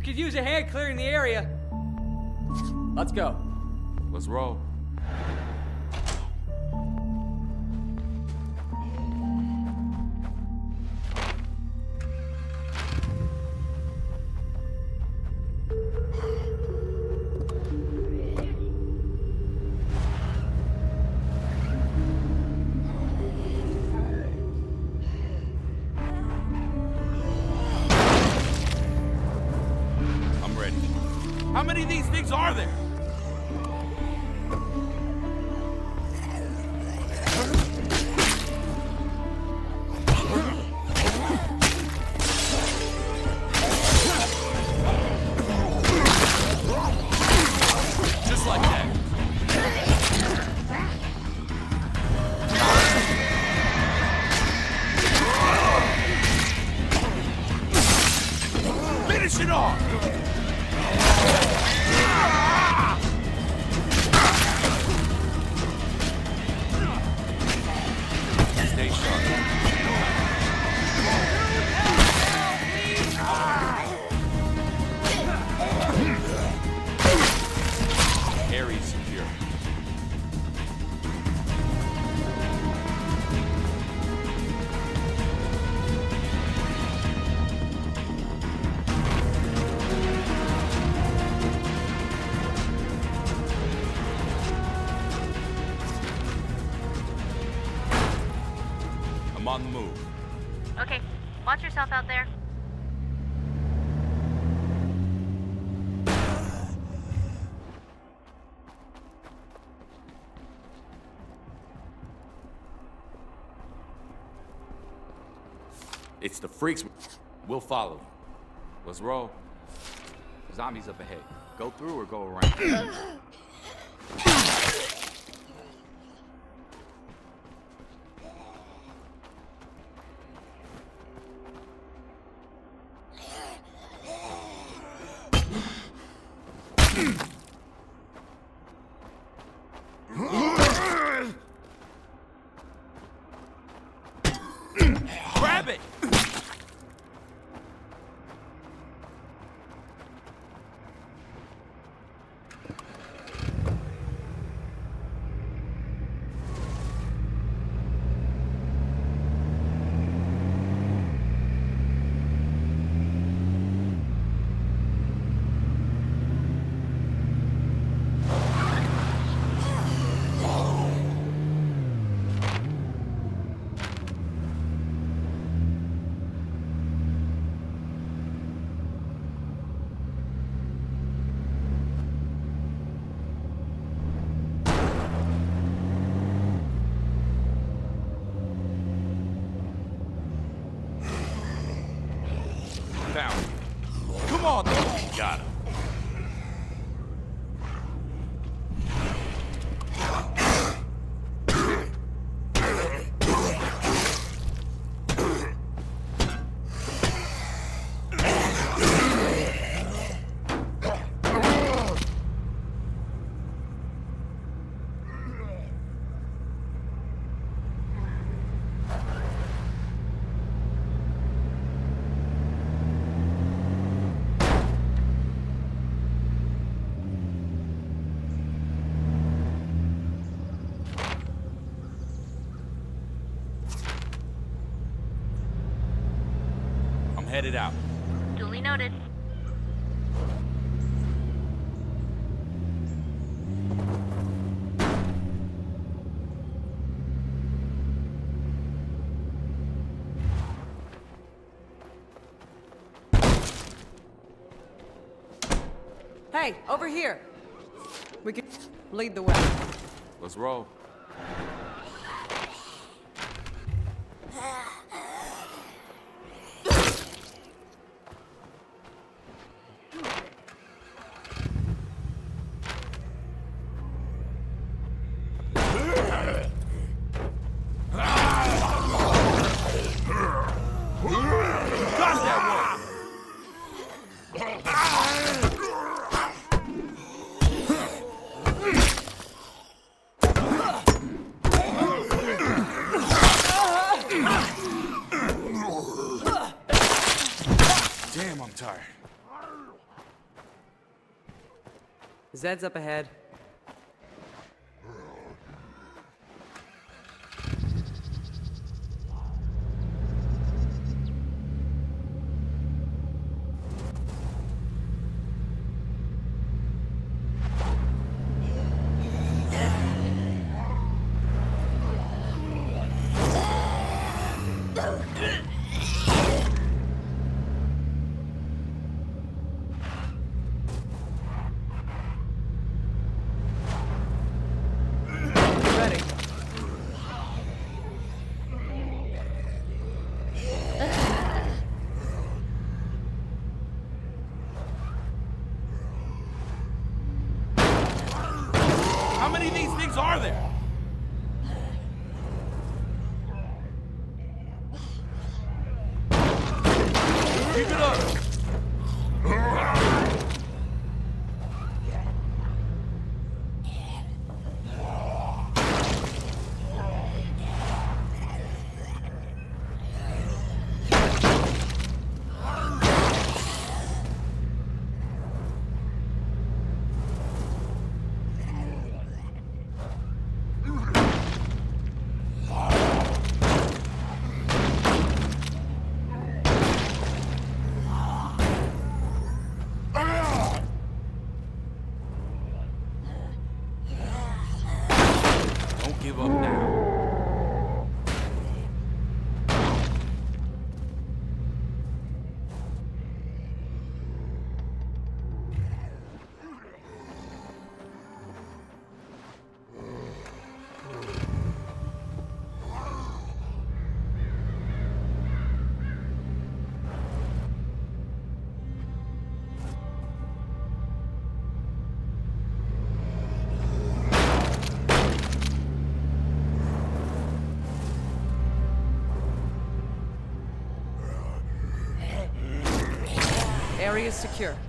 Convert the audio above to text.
Could use a hand clearing the area. Let's go. Let's roll. How many of these things are there? Just like that. Finish it off! Stay sharp. Area secure. I'm on the move. Okay, watch yourself out there. It's the freaks. We'll follow them. Let's roll. Zombies up ahead. Go through or go around. Grab it! Found him. Come on, though. Got him. I'm headed out. Duly noted. Hey, over here. We can lead the way. Let's roll. Got that one! Zed's up ahead. Ready. How many of these things are there? Keep it up! Don't give up now. Area secure.